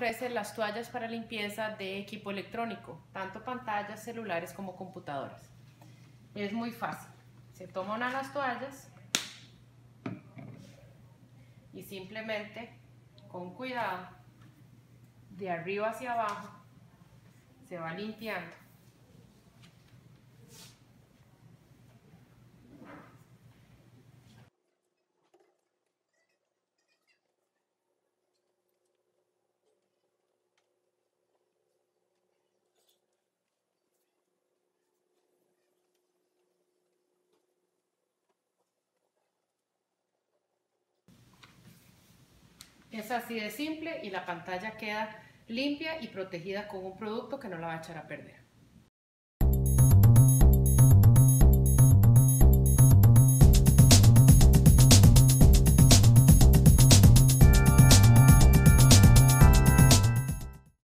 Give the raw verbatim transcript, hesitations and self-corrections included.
ofrece las toallas para limpieza de equipo electrónico, tanto pantallas, celulares como computadoras. Es muy fácil. Se toma una de las toallas y simplemente, con cuidado, de arriba hacia abajo, se va limpiando. Es así de simple y la pantalla queda limpia y protegida con un producto que no la va a echar a perder.